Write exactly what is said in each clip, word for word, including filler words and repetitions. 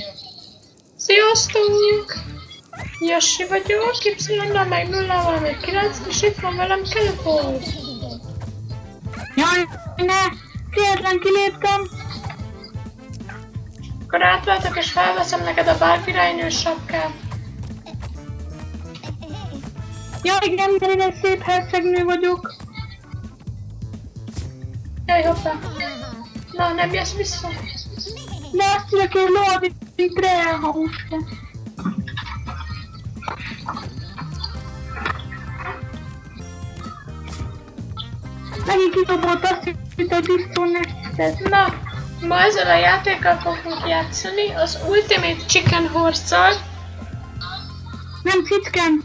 Sziasztok! Jassi vagyok, Y-nal meg nullával meg kilenc, és itt van velem Kelpol. Jaj, ne! Kétlen kiléptem! Akkor átváltok és felveszem neked a bárkirálynő sapkát. Jaj, igen, mert én egy szép hercegnő vagyok. Jaj, hoppá. Na, nem jössz vissza? De azt tudok én lóadni, mint Dreahausra. Megint kidobott azt, mint a disztónesztet. Na, ma ezzel a játékkal fogunk játszani, az Ultimate Chicken Horse-szal. Nem Chicken.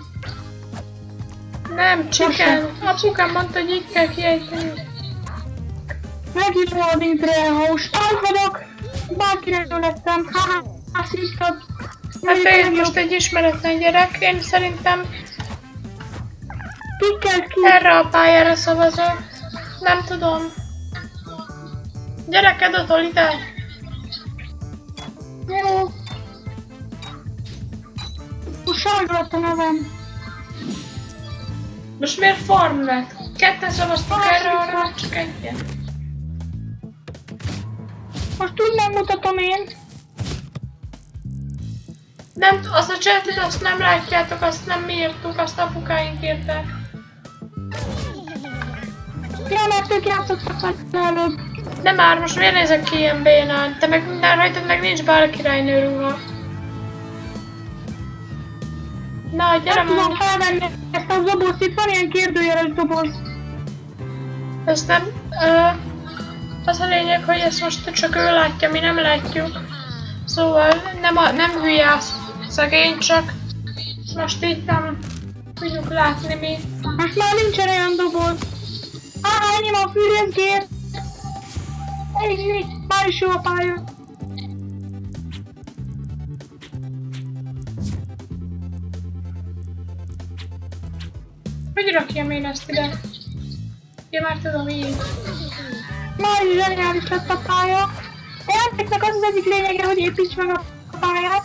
Nem, Chicken. Apukám mondta, hogy így kell kiejteni. Megint lóadni Dreahaus. Az vagyok! Bárkinek lettem. Haha, azt hiszed. Hát te most egy ismeretlen gyerek, én szerintem Kikkel ki? erre a pályára szavazok. Nem tudom. Gyereked otthon ide. Jó. Most sajra lett a nevem. Most miért farm lett? Ketten szavaztak erre, arra meg csak egyet. Most úgy megmutatom én. Nem, azt a csetet, azt nem látjátok, azt nem mi írtuk, azt apukáink írták. Ja, mert ők játszottak meg előbb. De már most miért nézek ki ilyen bénán? Te meg minden rajtad meg nincs bárkirálynő ruha. Na, gyere Nem tudom már! felvenni ezt a dobozt, itt van ilyen kérdőjeles doboz. Ezt nem... Ö, az a lényeg, hogy ezt most csak ő látja, mi nem látjuk. Szóval nem, a, nem hülye a szegény, csak most így nem tudjuk látni mi. Most már nincsen olyan doboz. Á, ennyi van fűrészgér. Ennyi, már is jó a pálya. Hogy rakjam én ezt ide? Ja, már tudom így. Már is zseniális lett a pálya. A játéknak az az egyik lényege, hogy építs meg a pályát.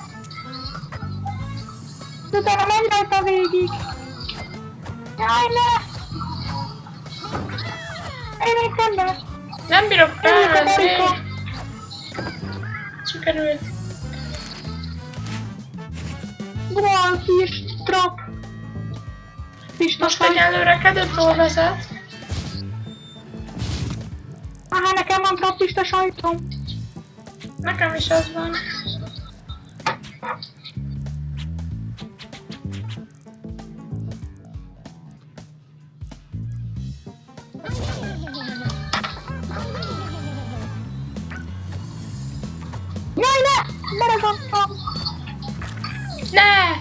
Utána menj rajta végig. Jaj, ne! Én még szemben. Nem bírok Örülök a felvenni. Marika. Sikerült. Goal, fish, trap. Most egyelőre kedőtől vezet. Aha, nekem van trappista sajtom. Nekem is az van. Jaj, ne! Beregattam! Ne!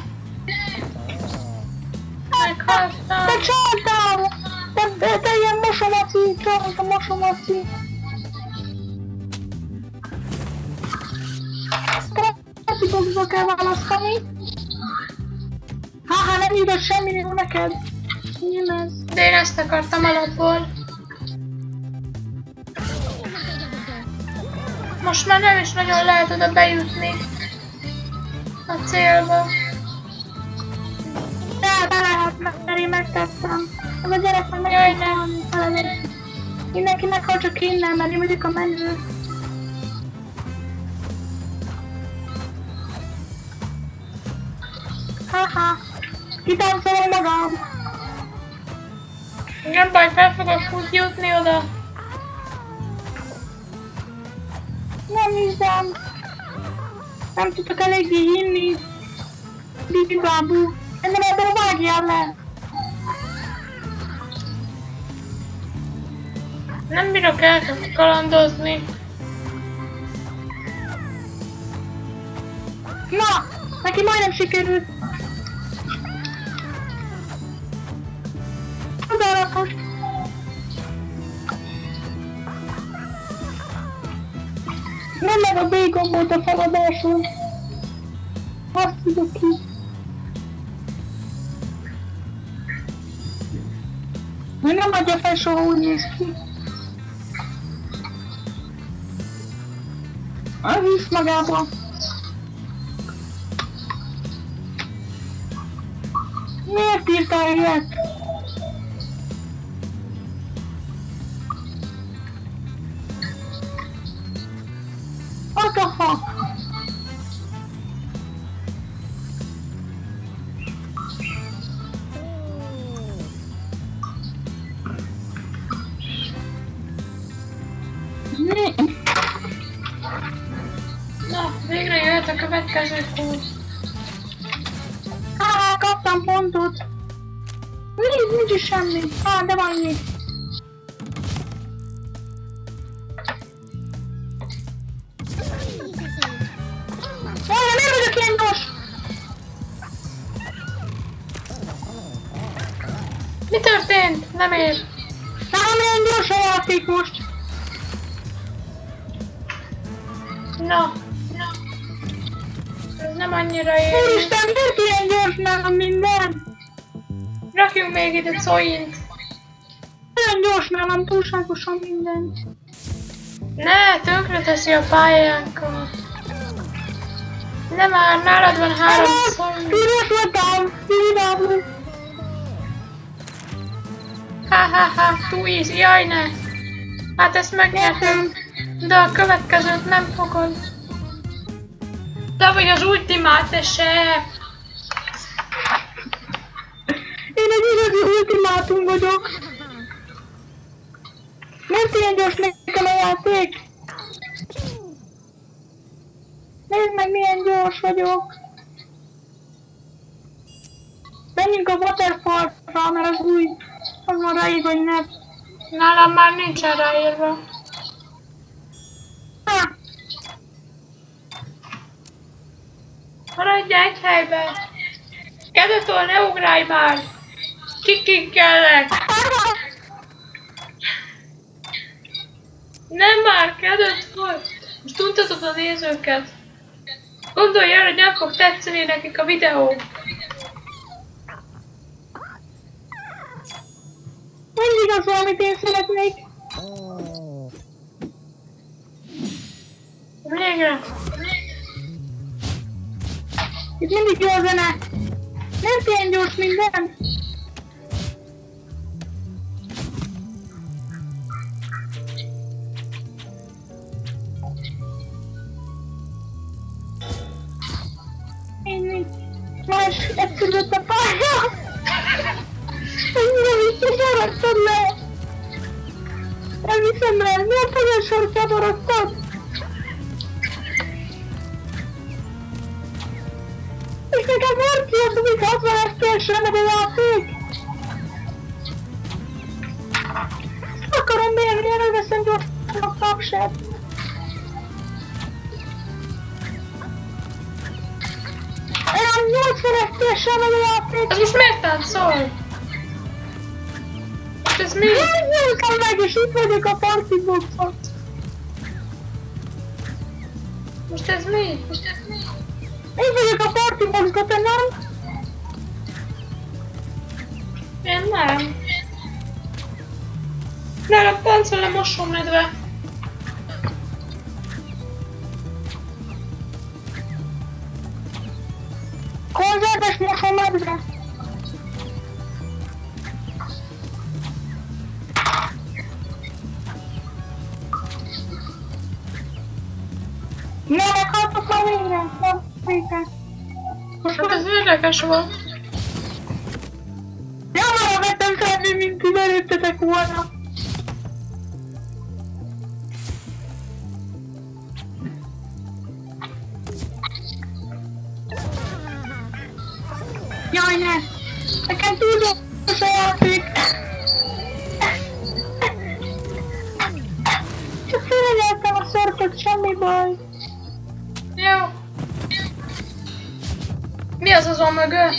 Meghaltam! Te csaltál! Te, te, te ilyen mosomaci, csalta mosomaci. Trapitokba kell választani. Haha, nem írod semmi jó neked. Milyen ez? De én ezt akartam alapból. Most már nem is nagyon lehet oda bejutni. A célba. De, be lehet, mert én megtettem. Ez a gyerek meg meg Jaj, kell nem. halni felelni. Mindenki meghal csak innen, mert én vagyok a menő. Haha, kitáncolom magam. Nem baj, fel fogok úgy jutni oda. Nem hiszem. Nem tudok eléggé hinni. Bibibabu. Engem ebből vágjál le. Nem bírok elkalandozni. Na, neki majdnem sikerült. Csodálatos. Nem meg a B gombot a feladáson. Azt tudok ki. Ő nem adja fel soha, úgy néz ki. Az hisz magába. Miért írtál ilyet? What the fuck? Mi? Na, végre jöhet a következő kód. Á, kaptam pontot. Nincs, nincs is semmi. Á, de van itt. Várj, nem vagyok ilyen gyors! Mi történt? Nem ér. Nem ilyen gyors a játék most. Na, na. Ez nem annyira ér. Úristen, miért ilyen gyors nálam minden? Rakjunk még ide coint. Olyan gyors nálam túlságosan minden. Ne, tönkre teszi a pályánkat. Nem már, nálad van három coint. Üres voltam, videóban. Ha ha ha, too easy, jaj ne. Hát ezt megnyertem. De a következőt nem fogod. De vagy az ultimát, te se. Én egy igazi ultimátum vagyok. Miért ilyen gyors nekem a játék? Nézd meg, milyen gyors vagyok. Menjünk a waterfall-ra, mert az új, az van ráírva, hogy ne. Nálam már nincsen ráírva. Ha! Maradj egy helyben. Kedvetől ne ugrálj már. Kikikkelek. Nem már, kedvetől. Most untatod a nézőket. Gondolj el, hogy nem fog tetszeni nekik a videó. Mindig az valamit én szeretnék. Végre. Itt mindig jó a zene. Miért ilyen gyors minden? Én más egyszerűbb a pálya. Ennyire vissza maradtad le. Elviszem le, miért olyan sorsa maradtad? És nekem miért kiadódik hatvan ef pé es-re meg a játék? Akarom mérni, előveszem gyorsan a tapsát. Olyan nyolcvan ef pé es-re meg a játék. Az most miért táncol? Most ez mi? Nyújtam meg, és itt vagyok a partyboxon. Most ez mi? Most ez mi? Én vagyok a partyboxba, te nem? Én nem. Nálam táncol a mosómedve. Konzerves mosómedve. Na, meghaltok már végre. Na, végre. Hát ez érdekes volt. Ja, már vettem felni, mint ti belőttetek volna. Jaj, ne! Nekem túl gyors a játék! Csak félrenyeltem a szörköt, semmi baj. Jó. Mi az azon mögött?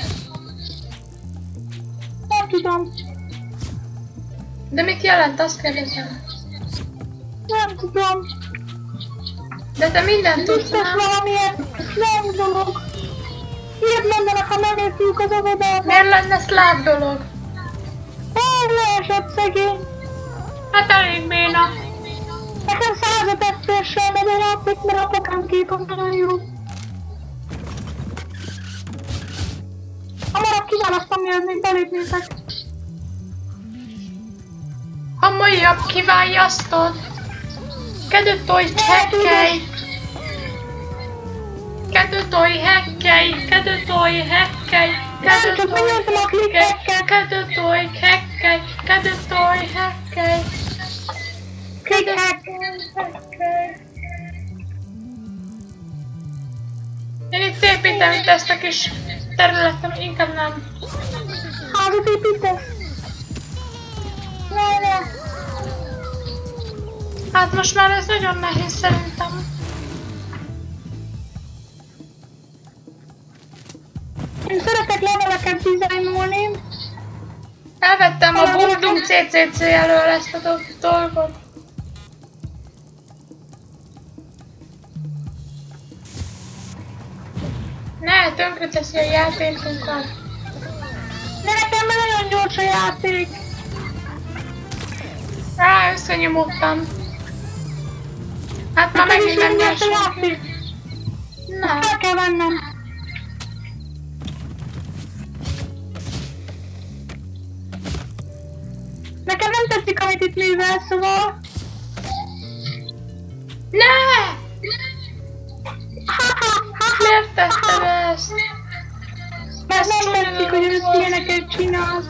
Nem tudom. De mit jelent? Azt kérdezem. Nem tudom. De te mindent tudsz, Biztos nem? valamilyen szláv dolog. Miért mondanak, ha megértjük az óvodában? Miért lenne szláv dolog? Elleesett szegény. Hát elég béna. Nekem százat ef pé es-sel megy a játék, mert apukám képen nagyon jó. Hamarabb kiválasztom még belépnétek. Hamarabb kiválasztod. Kedőtoj hekkelj. Kedőtoj hekkelj. Kedőtoj hekkelj. Nem, csak megnyomtam a klikkeket. Kedőtoj hekkelj. Kedőtoj hekkelj. Klikkek. Én itt építem itt ezt a kis területem, inkább nem. Házat építesz? Ne, ne. Hát most már ez nagyon nehéz szerintem. Én szeretek leveleket dizájnolni. Elvettem a Bundum cé cé cé elől ezt a do- dolgot. Ne, tönkreteszi a játékunkat. De nekem már nagyon gyors a játék. Rá, összenyomottam. Hát már Nekem megint is nem nagyon gyors a gyors. játék. Nem. Fel kell vennem. Nekem nem tetszik, amit itt művel, szóval... Ne! Miért tetted ezt? Mert Ez nem csúnya tetszik, dolog hogy ez volt. ilyeneket csinálsz.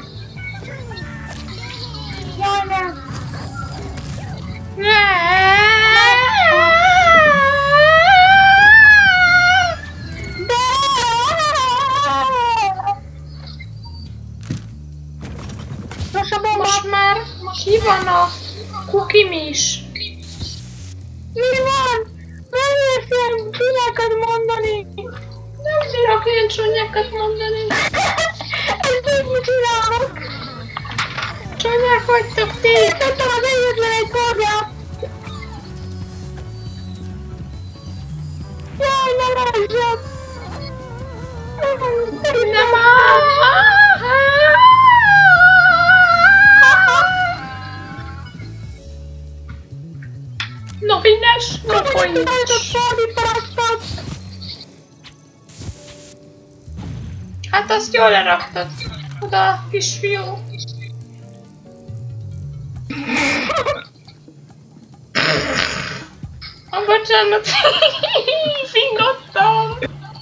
Jaj, nem. Ne! Nos, a bomba. Most már ki van a kukim is? Mi van? Nem érsz ilyen csúnyákat mondani. Nem bírok ilyen csúnyákat mondani. Ezt így mit csinálok? Csúnyák vagytok ti! Tettem az egyetlen egy korját. Jaj, nem érzem. Nem áll! No vinnes, no folynes. Hát azt jól leraktad. Oda, kisfiú. A bocsánat, fingottam.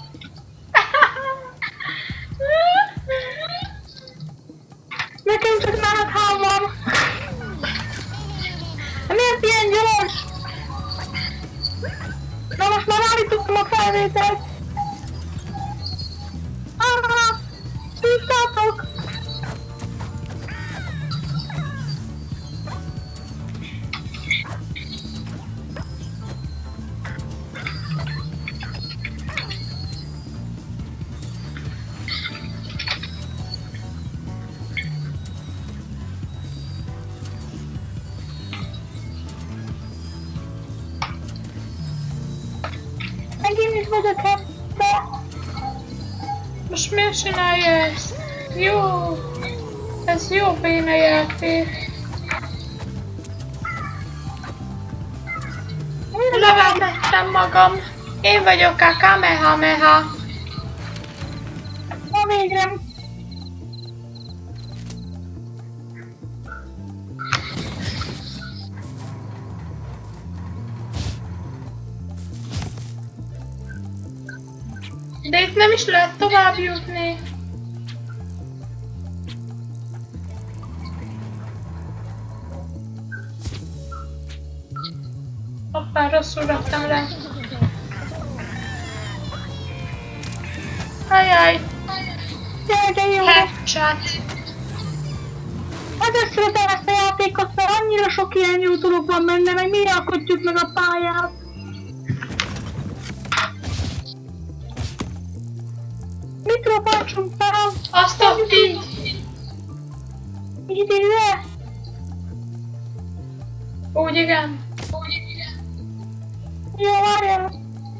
Nekem csak náthám van. Miért ilyen gyors? Na most már állítottam a felvételt. Aha! Tudtátok! Megint is vagyok ebbe. Most miért csinálja ezt? Jó. Ez jó béna játék. Levetettem magam. Én vagyok a Kamehameha. Na végre. De itt nem is lehet tovább jutni. Hoppá, rosszul raktam le. Ajaj, Jaj, de jó. headshot. Azért szeretem ezt a játékot, mert annyira sok ilyen jó dolog van benne, meg mi alkotjuk meg a pályát. Mit robáltsunk fel? Azt ott így. Így ide? Úgy igen. Jó, várjál.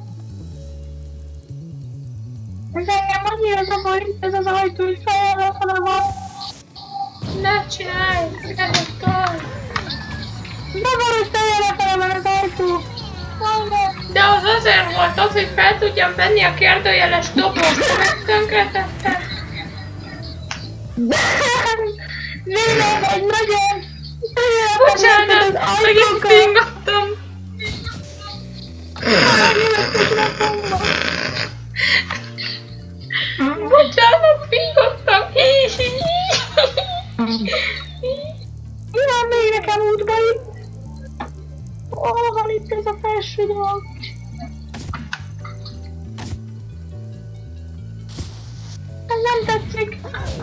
Ez engem annyira zavar, ez az ajtó, hogy feljelentve van. Ne csinálj, nyugodtan. Zavar, hogy feljelentve van az ajtó. Jaj, De az azért volt az, hogy fel tudjam venni a kérdőjeles dobozt, mert tönkretettem. Véle vagy nagyon! Bocsánat, megint pingottam. Bocsánat, pingottam. Mi van még nekem útba itt? Hol van itt ez a felső dolog? Ez nem tetszik.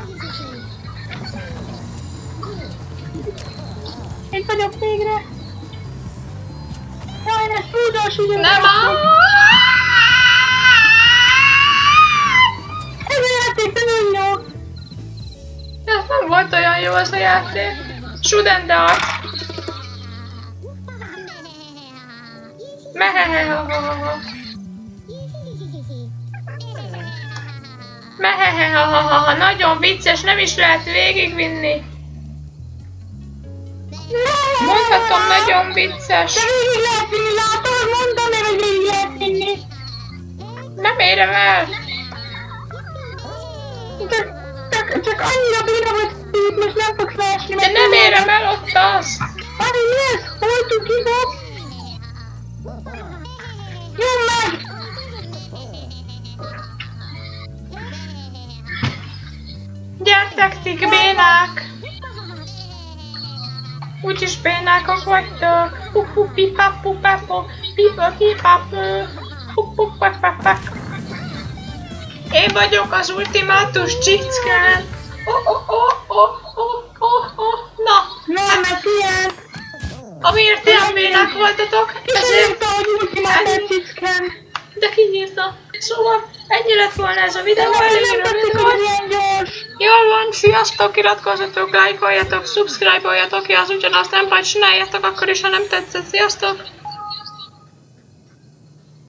Itt vagyok végre. Jaj, ez túlzós idő. Nem áll! Ez a játék nagyon jó. Ez nem volt olyan jó az a játék. Shouldn't dart. Mehehehahaha. Mehehehahaha. Nagyon vicces, nem is lehet végigvinni. Mondhatom, nagyon vicces. De végig lehet vinni, látod? Mondtam én, hogy végig lehet vinni. Nem érem el. Csak, csak, csak annyira bírom, hogy itt most nem fogsz leesni. De nem érem el ott azt. Várj, mi ez? Hol tud kidob? Nyom meg! Gyertek, ti bénák! Úgyis bénákok vagytok! Pu-pu, pipa-pu, papu, pipa-pipa-pu, pu-pu-pa-pa-pa. Én vagyok az ultimátus csickán! Oh-oh-oh-oh-oh-oh-oh! Na! Nem, mert ilyen! Amiért ilyen bénák voltatok, ezért... Írta, hogy ultimátus cickán! De ki írta? Szóval ennyi lett volna ez a videó, elég rövid volt. Jól van, sziasztok, iratkozzatok, lájkoljatok, szubscribe-oljatok ki az ugyanazt, nem baj, csináljátok akkor is, ha nem tetszett. Sziasztok!